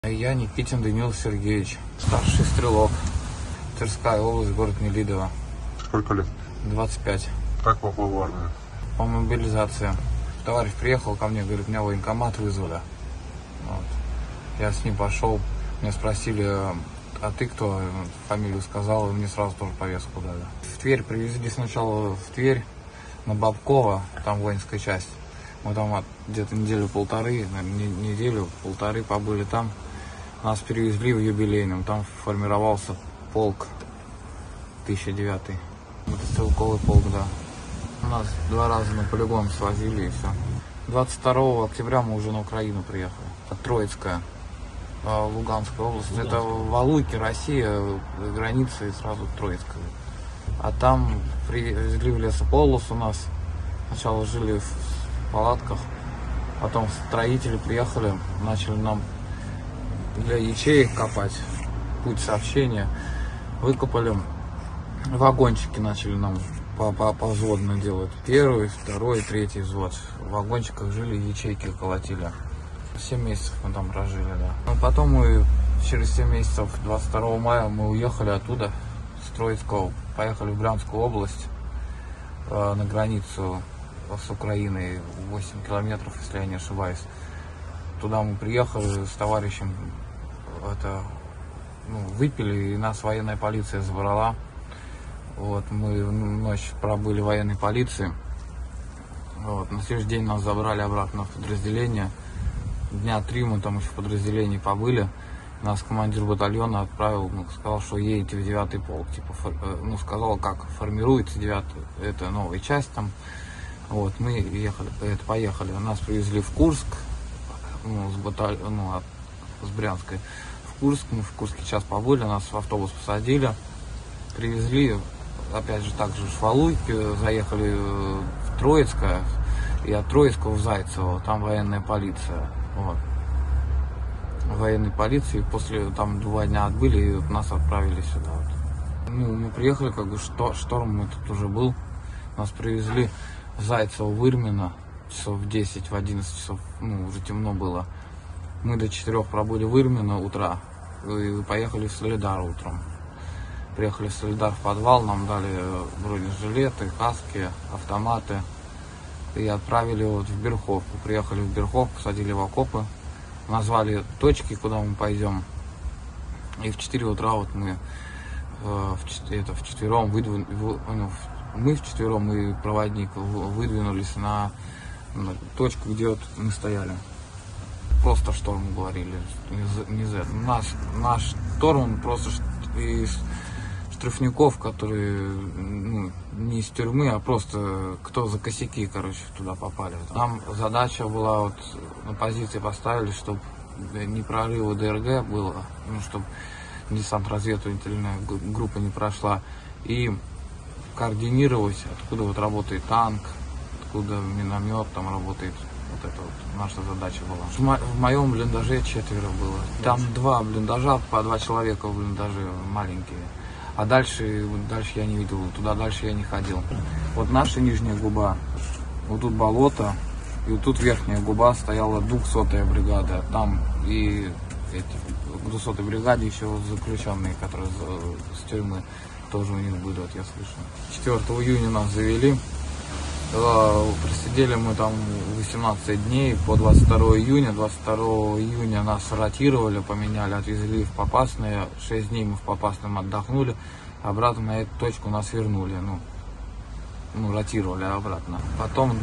Я Никитин Даниил Сергеевич, старший стрелок, Тверская область, город Нелидово. Сколько лет? 25. Как попал в армию? По мобилизации. Товарищ приехал ко мне, говорит, меня в военкомат вызвали. Вот. Я с ним пошел, меня спросили, а ты кто? Фамилию сказал, и мне сразу тоже повестку дали. В Тверь привезли сначала в Тверь, на Бабкова, там воинская часть. Мы там где-то неделю-полторы побыли там. Нас перевезли в Юбилейном, там формировался полк 1009. Это стрелковый полк, да. Нас 2 раза на полигон свозили и все. 22 октября мы уже на Украину приехали. Троицкая, Луганская область. Это Валуйки, Россия, граница и сразу Троицкая. А там привезли в лесополос у нас. Сначала жили в палатках, потом строители приехали, начали нам для ячеек копать, путь сообщения, выкопали, вагончики начали нам повзводно делать. 1-й, 2-й, 3-й взвод. В вагончиках жили, ячейки колотили. 7 месяцев мы там прожили, да. Но потом мы через 7 месяцев, 22 мая, мы уехали оттуда, с Троицкого, поехали в Брянскую область, на границу с Украиной, 8 километров, если я не ошибаюсь. Туда мы приехали с товарищем, выпили, и нас военная полиция забрала. Вот, мы ночь пробыли в военной полиции. Вот, на следующий день нас забрали обратно в подразделение. Дня 3 мы там еще в подразделении побыли. Нас командир батальона отправил, сказал, что едете в 9-й полк. Типа, сказал, как формируется 9-й, это новая часть там. Вот, мы поехали. Нас привезли в Курск, с Брянской. В Курск, мы в Курске час побыли, нас в автобус посадили, привезли, опять же, также в Валуйки, заехали в Троицкое, и от Троицкого в Зайцево, там военная полиция. Вот. В военной полиции, после там 2 дня отбыли, и нас отправили сюда. Вот. Мы приехали, как бы шторм мы тут уже был, нас привезли Зайцево, Вырмино, часов в 10, в 11 часов, уже темно было. Мы до 4 пробыли в Вырмино утра и поехали в Солидар утром. Приехали в Солидар в подвал, нам дали бронежилеты, каски, автоматы и отправили в Берховку. Приехали в Берховку, посадили в окопы, назвали точки, куда мы пойдем. И в 4 утра вот мы вчетвером мы вчетвером и проводник выдвинулись на точку, где вот мы стояли. Просто шторм говорили, не за это. Наш шторм просто из штрафников, которые не из тюрьмы, а просто кто за косяки, туда попали. Нам задача была, вот на позиции поставили, чтобы не прорыва ДРГ было, чтобы десантно-разведывательная группа не прошла, и координировать, откуда вот работает танк, откуда миномет там работает. Вот это вот наша задача была. В моем блиндаже 4 было. Там 2 блиндажа, по 2 человека в блиндаже, маленькие. А дальше я не видел, туда дальше я не ходил. Вот наша нижняя губа, вот тут болото, и вот тут верхняя губа стояла 200-я бригада. Там и в 200-й бригаде еще заключенные, которые с тюрьмы, тоже у них были, вот я слышал. 4 июня нас завели. Просидели мы там 18 дней по 22 июня. 22 июня нас ротировали, поменяли, отвезли в Попасное. 6 дней мы в Попасном отдохнули. Обратно на эту точку нас вернули. Ротировали обратно. Потом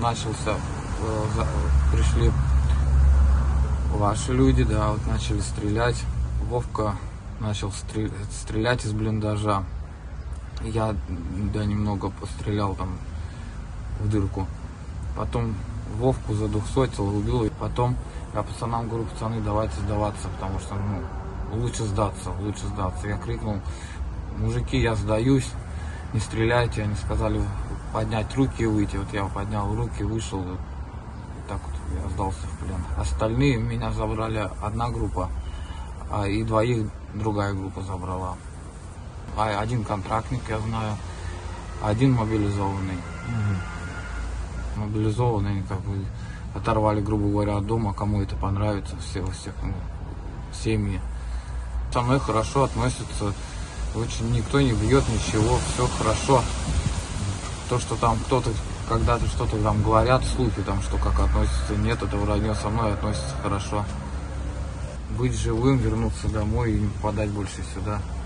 пришли ваши люди, да, вот начали стрелять. Вовка начал стрелять из блиндажа. Я, немного пострелял там в дырку. Потом Вовку задухсотил, убил. И потом я пацанам говорю, пацаны, давайте сдаваться, потому что, лучше сдаться. Я крикнул, мужики, я сдаюсь, не стреляйте. Они сказали поднять руки и выйти. Вот я поднял руки, вышел, и так вот я сдался в плен. Остальные меня забрали одна группа, и 2 другая группа забрала. 1 контрактник, я знаю, 1 мобилизованный. Мобилизованные, оторвали, грубо говоря, от дома, кому это понравится, всех семьи. Со мной хорошо относятся, очень никто не бьет, ничего, все хорошо. То, что там кто-то когда-то что-то там говорят, слухи там, что как относятся, нет, это вранье, со мной относятся хорошо. Быть живым, вернуться домой и не попадать больше сюда.